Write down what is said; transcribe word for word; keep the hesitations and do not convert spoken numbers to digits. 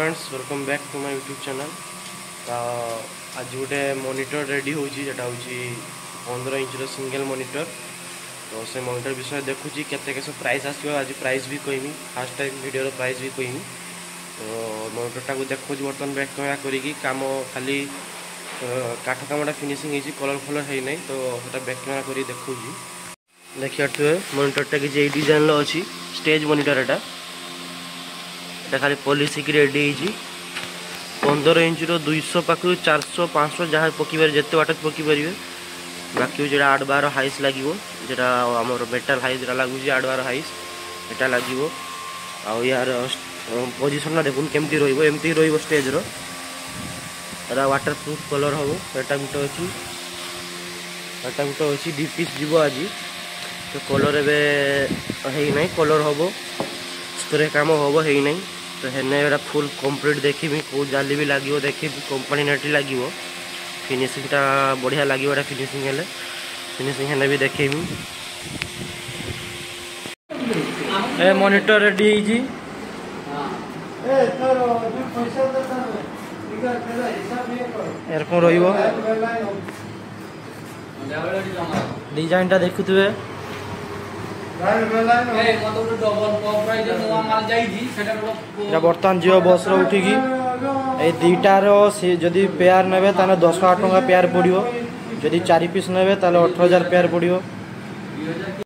Friends, welcome back to my YouTube channel. तो आज गोटे मॉनिटर रेडी होची जेटा होची पंद्रह इंच रो सिंगल मॉनिटर। तो से मॉनिटर विषय देखुची केते केसे प्राइस आसियो। आज प्राइस भी कहमी, फास्ट टाइम वीडियो रो प्राइस भी कहमी। तो मॉनिटरटा को देखुची बर्तन बैक कैमरा करिकी काम खाली काठ कामटा फिनिशिंग होची, कलर फलर है नहीं। तो सेटा बैक कैमरा करी देखुची। देखिए मॉनिटरटा कि जे डिजाइन लो अछि स्टेज मॉनिटर। एटा एटा खाली पॉलिश की रेडी होची। पंद्रह इंच रो दुईश पाखु चार सौ पाँच सौ जहाँ पकड़ जिते वाट पकड़। बाकी जो आठ बार हाइस लगे जो आम मेटाल हाइस लगुच आठ बार हाइस एटा लगे। आउ यार पोजिशन देखुन केमती रमती रेज रो वाटर प्रूफ कलर हम। एटा गोटे अच्छी एटा गोटे अच्छी दी पीस जीव आज। तो कलर एवं ना कलर हम स्प्रे काम हम है ना। तो हेने फुल कंप्लीट देखी कौ जाली भी लगे देखी कंपनी नेटी लगे फिनिशिंगटा बढ़िया लगे। फिनिशिंग हेले फिनिशिंग हेले भी देखेमी। ए मॉनिटर रेडी होई एरकम रहिबो। डिजाइनटा देखुथुबे बर्तमान जीव बस उठिकी दुईटार से जदि पेयर ने दस आठ टका पेयर पड़ो। जदि चार पीस ने अठर हजार पेयर पड़ो।